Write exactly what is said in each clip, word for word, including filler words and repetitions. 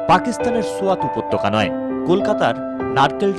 পাকিস্তানের সোয়াত উপত্যকা নয়, কলকাতার নারকেল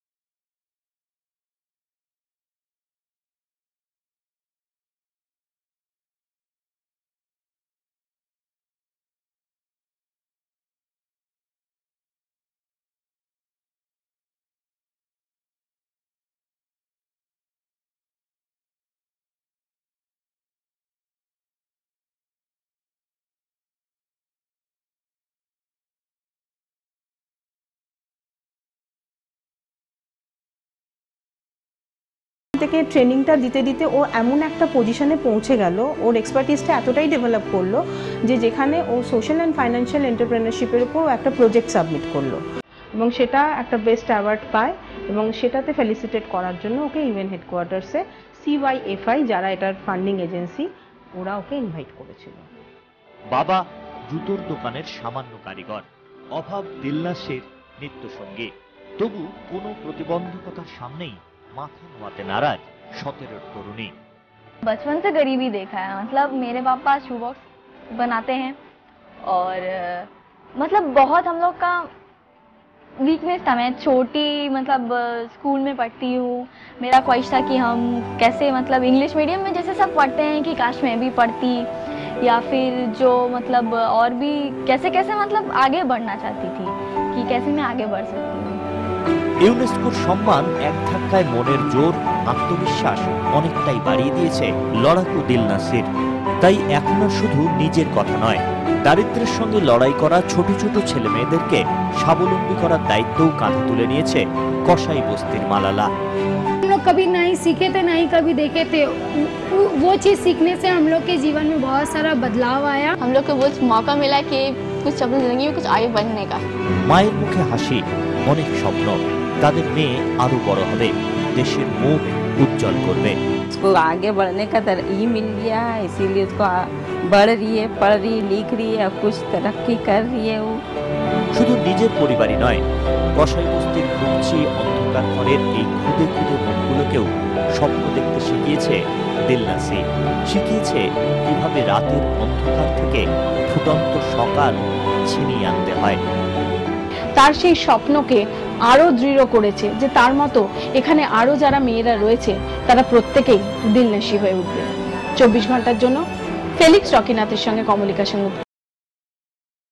থেকে ট্রেনিংটা দিতে দিতে ও এমন একটা পজিশনে পৌঁছে গেল, ওর এক্সপার্টিসটা এতটাই ডেভেলপ করলো যে যেখানে ও সোশ্যাল অ্যান্ড ফাইন্যান্সিয়াল এন্টারপ্রেনারশিপের উপর একটা প্রজেক্ট সাবমিট করলো এবং সেটা একটা বেস্ট অ্যাওয়ার্ড পায় এবং সেটাতে ফেলিসিটেট করার জন্য ওকে ইউএন হেডকোয়ার্টার্সে সিওয়াইএফআই যারা এটার ফান্ডিং এজেন্সি ওরা ওকে ইনভাইট করেছিল। বাবা জুতোর দোকানের সামান্য কারিগর, অভাব দিলনাসির নিত্যসঙ্গী, তবু কোনো প্রতিবন্ধকতার সামনেই माथे नुआते नाराज सतेरह तरुणी। बचपन से गरीबी देखा है, मतलब मेरे पापा शू बॉक्स बनाते हैं और मतलब बहुत हम लोग का वीकनेस था। मैं छोटी मतलब स्कूल में पढ़ती हूँ, मेरा ख्वाहिश था कि हम कैसे मतलब इंग्लिश मीडियम में जैसे सब पढ़ते हैं कि काश मैं भी पढ़ती, या फिर जो मतलब और भी कैसे कैसे मतलब आगे बढ़ना चाहती थी कि कैसे मैं आगे बढ़ सकती हूँ। ইউনেস্কোর সম্মান এক ধাক্কায় মনের জোর, আত্মবিশ্বাস অনেকটাই বাড়িয়ে দিয়েছে লড়াকু দিলনাসির। তাই এখন আর শুধু নিজের কথা নয়, দারিদ্র্যের সঙ্গে লড়াই করা ছোট ছোট ছেলে মেয়েদেরকে স্বাবলম্বী করার দায়িত্বও কাঁধে তুলে নিয়েছে কসাই বস্তির মালালা। हम लोग कभी नहीं सीखे थे, नहीं कभी देखे थे, वो चीज़ सीखने से हम लोग के जीवन में बहुत सारा बदलाव आया। हम लोग को वो मौका मिला कि कुछ अपनी जिंदगी में कुछ आगे बढ़ने का। মায়ের মুখে হাসি, অনেক স্বপ্ন, তাদের মেয়ে আরো বড় হবে, দেশের মুখ উজ্জ্বল করবে। उसको आगे बढ़ने का ये मिल गया है, इसीलिए उसको बढ़ रही है, पढ़ रही है, लिख रही है, कुछ तरक्की कर रही है। वो শুধু নিজের পরিবারই নয়, কসাই বস্তির ঘুমছি অন্ধকার ঘরের এই খুদে খুদে মনগুলোকেও স্বপ্ন দেখতে শিখিয়েছে দিলনাসির। শিখিয়েছে কিভাবে রাতের অন্ধকার থেকে ফুটন্ত সকাল ছিনিয়ে আনতে হয়। তার সেই স্বপ্নকে আরো দৃঢ় করেছে যে তার মতো এখানে আরো যারা মেয়েরা রয়েছে তারা প্রত্যেকেই দিলনাসি হয়ে উঠবে। চব্বিশ ঘন্টার জন্য ফেলিক্স রকিনাথের সঙ্গে কমলিকা সেনগুপ্ত।